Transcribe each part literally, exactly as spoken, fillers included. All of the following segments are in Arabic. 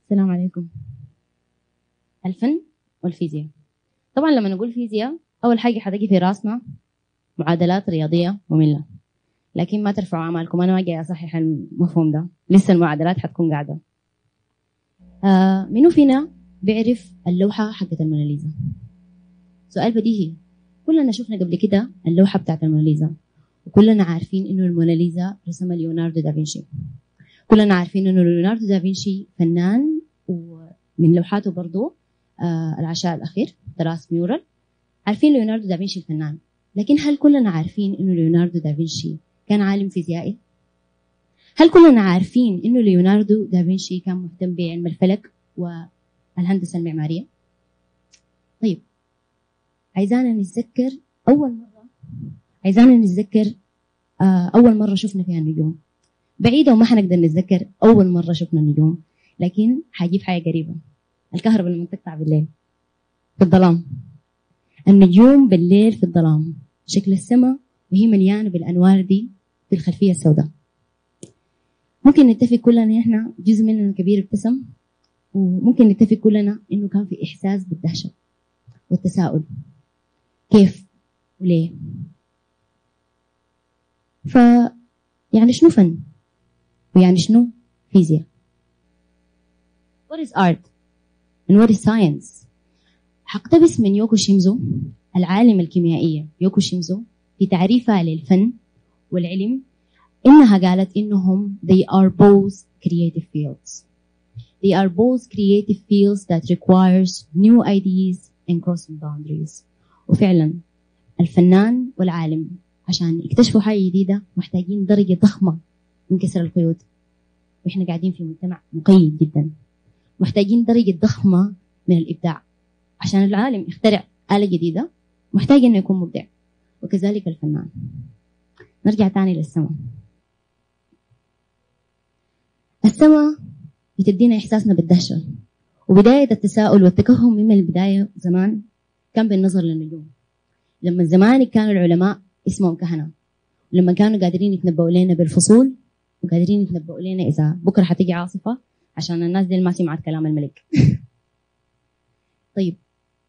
السلام عليكم. الفن والفيزياء. طبعا لما نقول فيزياء أول حاجة حتجي في راسنا معادلات رياضية مملة، لكن ما ترفعوا أعمالكم، أنا ما جاي أصحح المفهوم ده، لسه المعادلات حتكون قاعدة. آه منو فينا بيعرف اللوحة حقت الموناليزا؟ سؤال بديهي، كلنا شفنا قبل كده اللوحة بتاعت الموناليزا، وكلنا عارفين إنه الموناليزا رسمها ليوناردو دافنشي. كلنا عارفين إنه ليوناردو دافنشي فنان، ومن لوحاته برضو آه العشاء الأخير تراس ميورال. عارفين ليوناردو دافنشي الفنان، لكن هل كلنا عارفين إنه ليوناردو دافنشي كان عالم فيزيائي؟ هل كلنا عارفين إنه ليوناردو دافنشي كان مهتم بعلم الفلك والهندسة المعمارية؟ طيب، عايزانا نتذكر أول مرة عايزانا نتذكر آه أول مرة شفنا فيها النجوم. بعيدة وما حنقدر نتذكر أول مرة شفنا النجوم، لكن حاجيب حاجة قريبة. الكهرباء لما تقطع بالليل في الظلام، النجوم بالليل في الظلام، شكل السماء وهي مليانة بالأنوار دي في الخلفية السوداء. ممكن نتفق كلنا إحنا جزء مننا كبير ابتسم، وممكن نتفق كلنا إنه كان في إحساس بالدهشة والتساؤل، كيف وليه؟ ف يعني شنو فن؟ ويعني شنو فيزياء؟ What is art and what is science؟ حقتبس من يوكو شيمزو، العالم الكيميائية يوكو شيمزو، في تعريفها للفن والعلم، إنها قالت إنهم they are both creative fields. They are both creative fields that requires new ideas and crossing boundaries. وفعلا الفنان والعالم عشان يكتشفوا حاجة جديدة محتاجين درجة ضخمة من كسر القيود، وإحنا قاعدين في مجتمع مقيد جدا. محتاجين درجة ضخمة من الإبداع عشان العالم يخترع آلة جديدة، محتاج إنه يكون مبدع، وكذلك الفنان. نرجع تاني للسماء. السماء بتدينا إحساسنا بالدهشة، وبداية التساؤل والتكهن من البداية زمان كان بالنظر للنجوم. لما زمان كانوا العلماء اسمهم كهنة، ولما كانوا قادرين يتنبؤوا لنا بالفصول، وقادرين يتنبؤوا لنا إذا بكرة حتيجي عاصفة، عشان الناس دي ما سمعت كلام الملك. طيب،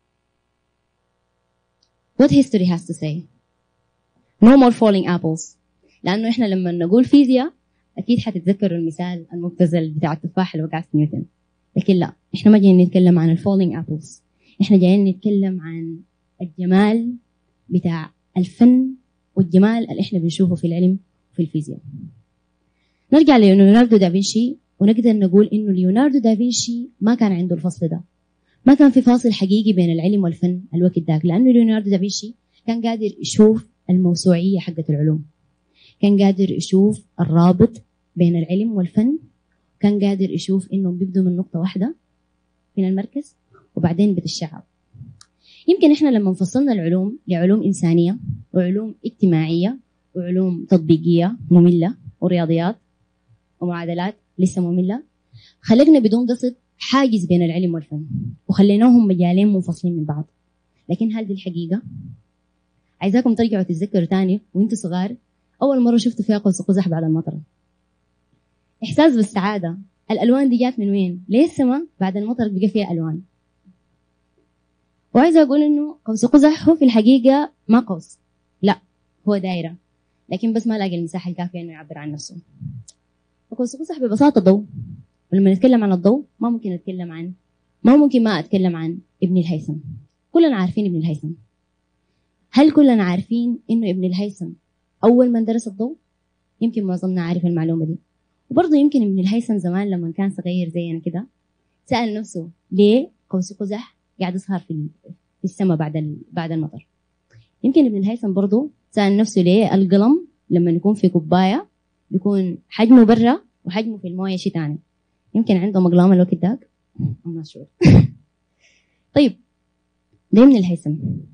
what history has to say? No more falling apples. لأنه إحنا لما نقول فيزياء أكيد حتتذكروا المثال المبتذل بتاع التفاح اللي وقع في نيوتن، لكن لا، إحنا ما جايين نتكلم عن الفولينج أبلز، إحنا جايين نتكلم عن الجمال بتاع الفن والجمال اللي إحنا بنشوفه في العلم وفي الفيزياء. نرجع ليوناردو دافنشي ونقدر نقول إنه ليوناردو دافنشي ما كان عنده الفصل ده، ما كان في فاصل حقيقي بين العلم والفن الوقت داك، لأنه ليوناردو دافنشي كان قادر يشوف الموسوعية حقة العلوم، كان قادر يشوف الرابط بين العلم والفن، كان قادر يشوف إنهم بيبدوا من نقطة واحدة من المركز وبعدين بتتشعب. يمكن إحنا لما فصلنا العلوم لعلوم إنسانية وعلوم اجتماعية وعلوم تطبيقية مملة ورياضيات ومعادلات لسه مملة، خلقنا بدون قصد حاجز بين العلم والفن وخليناهم مجالين منفصلين من بعض. لكن هل دي الحقيقة؟ عايزاكم ترجعوا تتذكروا تاني وانتوا صغار أول مرة شفتوا فيها قوس قزح بعد المطر. إحساس بالسعادة، الألوان دي جات من وين؟ ليه السماء بعد المطر بقى فيها ألوان؟ وعايزة أقول إنه قوس قزح هو في الحقيقة ما قوس، لا هو دائرة، لكن بس ما لاقي المساحة الكافية إنه يعبر عن نفسه. وقوس قزح ببساطة ضوء، ولما نتكلم عن الضوء ما ممكن نتكلم عن ما ممكن ما أتكلم عن ابن الهيثم. كلنا عارفين ابن الهيثم. هل كلنا عارفين إنه ابن الهيثم أول من درس الضوء؟ يمكن معظمنا عارف المعلومة دي. وبرضه يمكن ابن الهيثم زمان لما كان صغير زينا كده سأل نفسه ليه قوس قزح قاعد يظهر في في السماء بعد بعد المطر. يمكن ابن الهيثم برضه سأل نفسه ليه القلم لما يكون في كوباية بيكون حجمه برا وحجمه في الموية شيء تاني. يمكن عنده مقلام الوقت داك، I'm not sure. طيب، ده ابن الهيثم.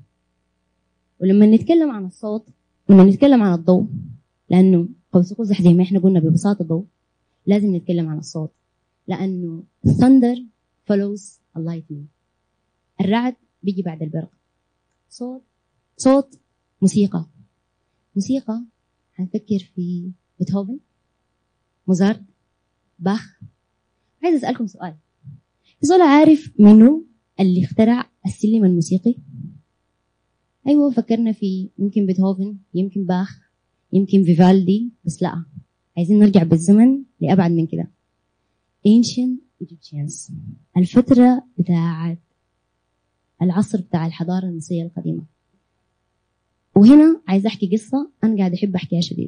ولما نتكلم عن الصوت، لما نتكلم عن الضوء، لأنه قوس قزح زي ما احنا قلنا ببساطة ضوء، لازم نتكلم عن الصوت، لأنه thunder follows a lightning. الرعد بيجي بعد البرق. صوت صوت موسيقى موسيقى هنفكر في بيتهوفن، موزارت، باخ. عايز أسألكم سؤال، زول عارف منه اللي اخترع السلم الموسيقي؟ أيوة، فكرنا في يمكن بيتهوفن، يمكن باخ، يمكن فيفالدي، بس لا، عايزين نرجع بالزمن لأبعد من كده. ancient Egyptians، الفترة بتاعت العصر بتاع الحضارة المصرية القديمة. وهنا عايز أحكي قصة أنا قاعد أحب أحكيها شديد.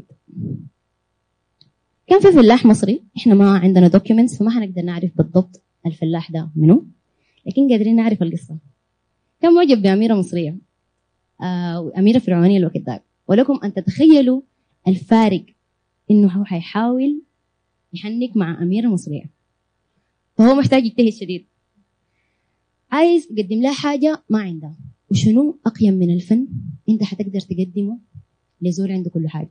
كان في فلاح مصري، إحنا ما عندنا documents فما حنقدر نعرف بالضبط الفلاح ده منو، لكن قادرين نعرف القصة. كان معجب بأميرة مصرية، آه أميرة فرعونية الوقت ده، ولكم أن تتخيلوا الفارق إنه هو حيحاول يحنك مع أميرة مصرية، فهو محتاج يجتهد شديد، عايز يقدم لها حاجة ما عندها. وشنو أقيم من الفن أنت حتقدر تقدمه لزول عنده كل حاجة؟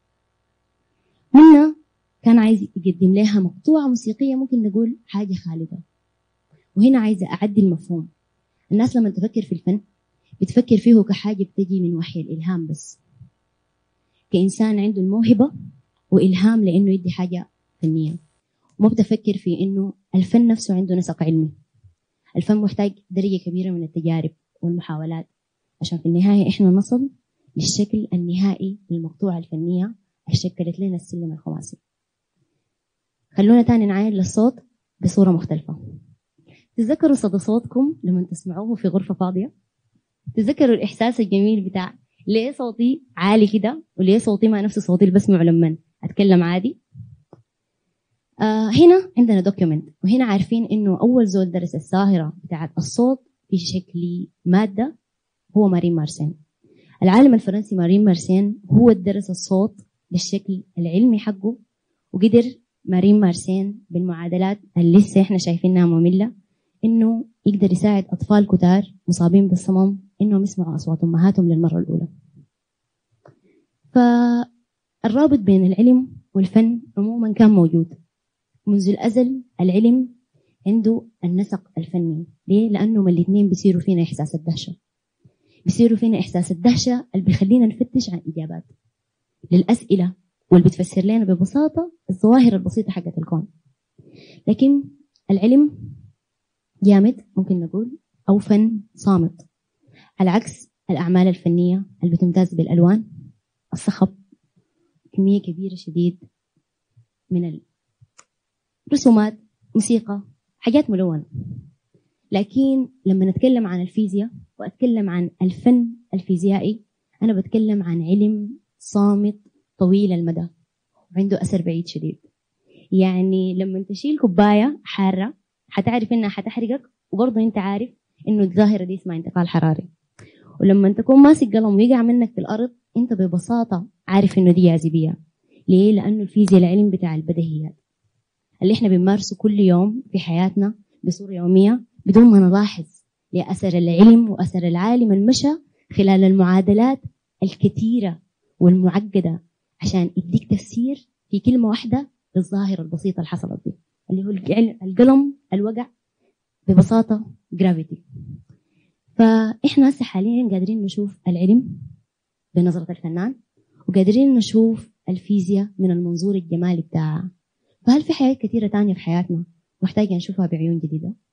هنا كان عايز يقدم لها مقطوعة موسيقية ممكن نقول حاجة خالدة. وهنا عايزة أعدي المفهوم. الناس لما تفكر في الفن بتفكر فيه كحاجة بتجي من وحي الإلهام بس، كإنسان عنده الموهبة وإلهام لأنه يدي حاجة فنية، وما بتفكر في إنه الفن نفسه عنده نسق علمي. الفن محتاج درجة كبيرة من التجارب والمحاولات عشان في النهاية إحنا نصل للشكل النهائي للمقطوعة الفنية اللي شكلت لنا السلم الخماسي. خلونا تاني نعاين للصوت بصورة مختلفة. تذكروا صدى صوتكم لما تسمعوه في غرفة فاضية؟ تذكروا الإحساس الجميل بتاع ليه صوتي عالي كده وليه صوتي ما نفس صوتي اللي بسمعه لما أتكلم عادي؟ آه هنا عندنا دوكيومنت، وهنا عارفين إنه أول زول درس الظاهرة بتاعت الصوت في شكل مادة هو مارين مارسين. العالم الفرنسي مارين مارسين هو درس الصوت بالشكل العلمي حقه، وقدر مارين مارسين بالمعادلات اللي لسه إحنا شايفينها مملة إنه يقدر يساعد أطفال كتار مصابين بالصمم إنهم يسمعوا أصوات أمهاتهم للمرة الأولى. فالرابط بين العلم والفن عموما كان موجود منذ الأزل. العلم عنده النسق الفني. ليه؟ لأنهم الاثنين بيصيروا فينا إحساس الدهشة، بيصيروا فينا إحساس الدهشة اللي بيخلينا نفتش عن إجابات للأسئلة واللي بتفسر لنا ببساطة الظواهر البسيطة حقت الكون. لكن العلم جامد ممكن نقول، أو فن صامت، على عكس الأعمال الفنية اللي بتمتاز بالألوان، الصخب، كمية كبيرة شديد من الرسومات، موسيقى، حاجات ملونة. لكن لما نتكلم عن الفيزياء وأتكلم عن الفن الفيزيائي، أنا بتكلم عن علم صامت طويل المدى وعنده أثر بعيد شديد. يعني لما تشيل كوباية حارة حتعرف إنها حتحرقك، وبرضه أنت عارف إنه الظاهرة دي اسمها انتقال حراري. ولما تكون ماسك قلم ويقع منك في الأرض أنت ببساطة عارف إنه دي جاذبية. ليه؟ لأنه الفيزياء العلم بتاع البديهيات اللي إحنا بنمارسه كل يوم في حياتنا بصورة يومية بدون ما نلاحظ لأثر العلم وأثر العالم المشى خلال المعادلات الكثيرة والمعقدة عشان يديك تفسير في كلمة واحدة للظاهرة البسيطة اللي حصلت دي، اللي هو القلم الوقع ببساطة جرافيتي. فإحنا هسه حاليا قادرين نشوف العلم بنظرة الفنان، وقادرين نشوف الفيزياء من المنظور الجمالي بتاعها. فهل في حاجات كثيرة تانية في حياتنا محتاجة نشوفها بعيون جديدة؟